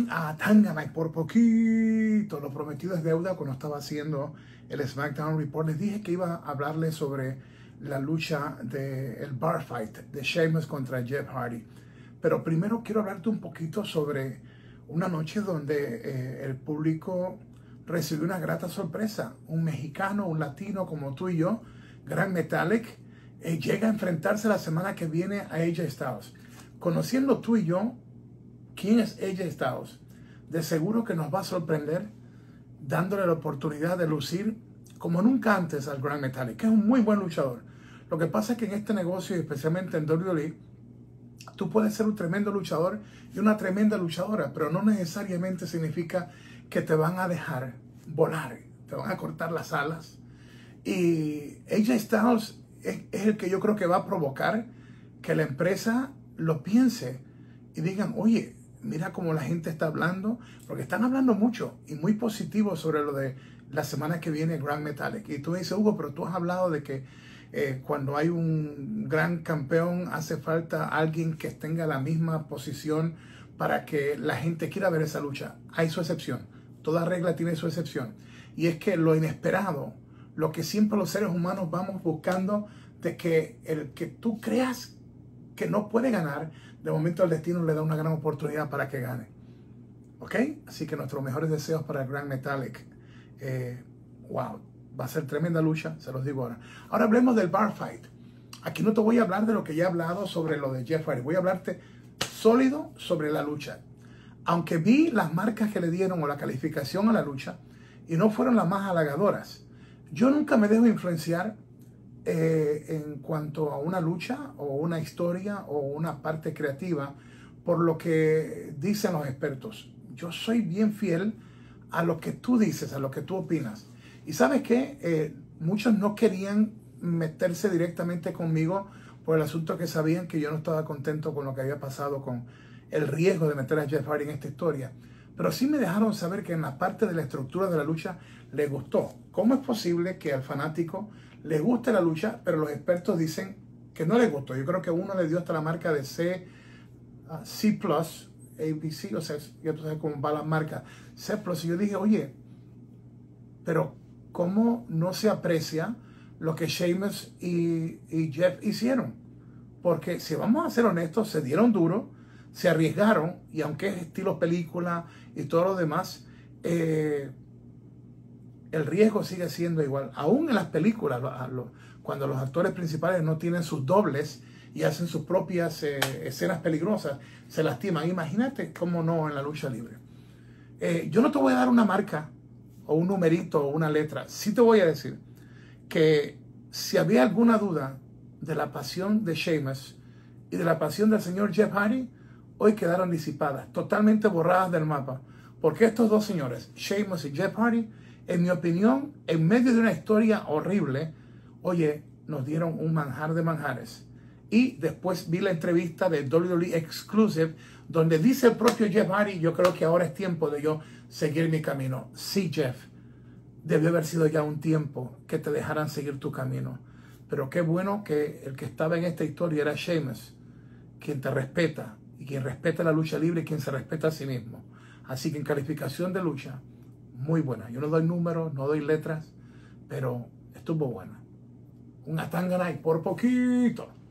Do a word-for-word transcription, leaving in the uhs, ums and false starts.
a Tanganite por poquito. Lo prometido es deuda. Cuando estaba haciendo el SmackDown Report, les dije que iba a hablarles sobre la lucha del bar fight de Sheamus contra Jeff Hardy. Pero primero quiero hablarte un poquito sobre una noche donde eh, el público recibió una grata sorpresa. Un mexicano, un latino como tú y yo, Gran Metalik, eh, llega a enfrentarse la semana que viene a A J Styles. Conociendo tú y yo quién es A J Styles, de seguro que nos va a sorprender dándole la oportunidad de lucir como nunca antes al Gran Metalik, que es un muy buen luchador. Lo que pasa es que en este negocio, y especialmente en W W E, tú puedes ser un tremendo luchador y una tremenda luchadora, pero no necesariamente significa que te van a dejar volar, te van a cortar las alas. Y A J Styles es, es el que yo creo que va a provocar que la empresa lo piense y digan, oye, mira cómo la gente está hablando, porque están hablando mucho y muy positivo sobre lo de la semana que viene Gran Metalik. Y tú me dices, Hugo, pero tú has hablado de que eh, cuando hay un gran campeón hace falta alguien que tenga la misma posición para que la gente quiera ver esa lucha. Hay su excepción. Toda regla tiene su excepción. Y es que lo inesperado, lo que siempre los seres humanos vamos buscando, de que el que tú creas que no puede ganar, de momento el destino le da una gran oportunidad para que gane. ¿Ok? Así que nuestros mejores deseos para el Gran Metalik. Eh, wow, va a ser tremenda lucha, se los digo ahora. Ahora hablemos del bar fight. Aquí no te voy a hablar de lo que ya he hablado sobre lo de Jeff Hardy. Voy a hablarte sólido sobre la lucha. Aunque vi las marcas que le dieron o la calificación a la lucha y no fueron las más halagadoras, yo nunca me dejo influenciar Eh, en cuanto a una lucha o una historia o una parte creativa por lo que dicen los expertos. Yo soy bien fiel a lo que tú dices, a lo que tú opinas. Y ¿sabes qué? Eh, muchos no querían meterse directamente conmigo por el asunto que sabían que yo no estaba contento con lo que había pasado, con el riesgo de meter a Jeff Hardy en esta historia. Pero sí me dejaron saber que en la parte de la estructura de la lucha les gustó. ¿Cómo es posible que al fanático les guste la lucha, pero los expertos dicen que no les gustó? Yo creo que uno le dio hasta la marca de C, uh, C plus, A B C, o sea, ya tú sabes cómo va la marca, C plus. Y yo dije, oye, pero ¿cómo no se aprecia lo que Sheamus y, y Jeff hicieron? Porque si vamos a ser honestos, se dieron duro, se arriesgaron, y aunque es estilo película y todo lo demás, eh, el riesgo sigue siendo igual. Aún en las películas, cuando los actores principales no tienen sus dobles y hacen sus propias eh, escenas peligrosas, se lastiman. Imagínate cómo no en la lucha libre. Eh, yo no te voy a dar una marca o un numerito o una letra. Sí te voy a decir que si había alguna duda de la pasión de Sheamus y de la pasión del señor Jeff Hardy, hoy quedaron disipadas, totalmente borradas del mapa. Porque estos dos señores, Sheamus y Jeff Hardy, en mi opinión, en medio de una historia horrible, oye, nos dieron un manjar de manjares. Y después vi la entrevista de W W E Exclusive, donde dice el propio Jeff Hardy, yo creo que ahora es tiempo de yo seguir mi camino. Sí, Jeff, debió haber sido ya un tiempo que te dejaran seguir tu camino. Pero qué bueno que el que estaba en esta historia era Sheamus, quien te respeta, y quien respeta la lucha libre y quien se respeta a sí mismo. Así que en calificación de lucha, muy buena. Yo no doy números, no doy letras, pero estuvo buena. Una Tanganite por poquito.